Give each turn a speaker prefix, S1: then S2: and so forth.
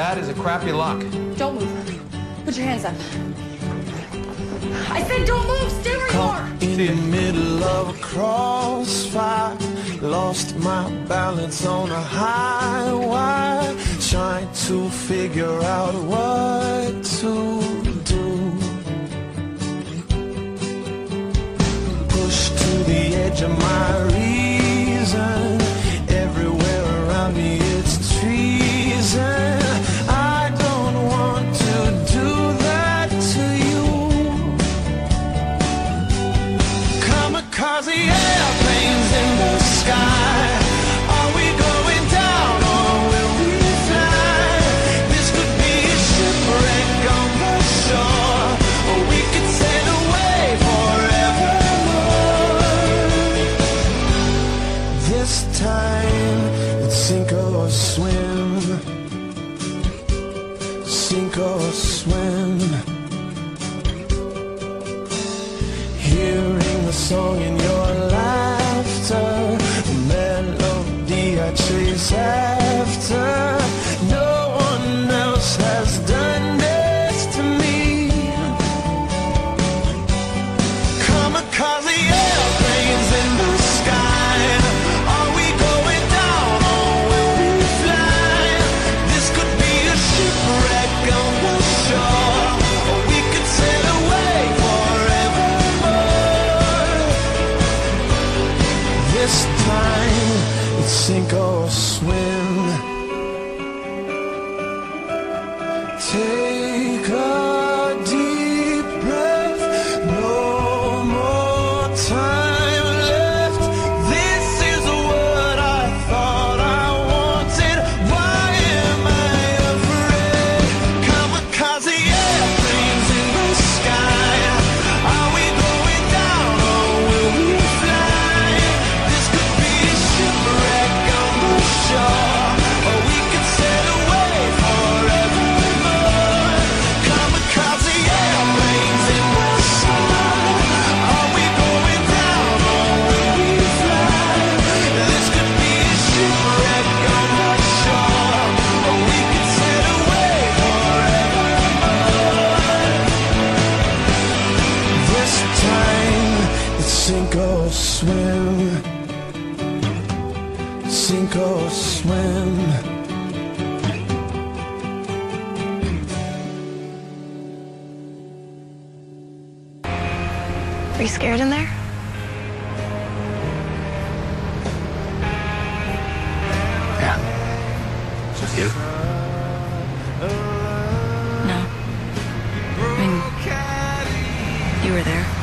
S1: That is a crappy lock.
S2: Don't move. Put your hands up. I said don't move. Stay where you are.
S3: In the middle of a crossfire, lost my balance on a high wire, trying to figure out what to do. Pushed to the edge of my reason, everywhere around me it's treason. I don't want to do that to you. Kamikaze airplanes in the sky, are we going down or will we fly? This could be a shipwreck on the shore, or we could sail away forevermore. This time it's sink or swim, sink or swim. Hearing the song in your laughter, the melody I chase after. No one else has done this to me. Kamikaze airplanes in the sky, are we going down or will we fly? This could be a shipwreck on the shore, or we could sail away forevermore. This time it's sink or swim. Take a deep breath, no more time left. This is what I thought I wanted. Why am I afraid? Kamikaze airplanes in the sky, are we going down or will we fly? This could be a shipwreck on the shore, or we could sail away forevermore. Kamikaze airplanes in the sky, are we going down or will we fly? This could be a shipwreck on the shore, or we could sail away forevermore. This time it's sink or swim, sink or swim.
S4: Are you scared in there?
S1: Yeah. Just you?
S4: No. I mean, you were there.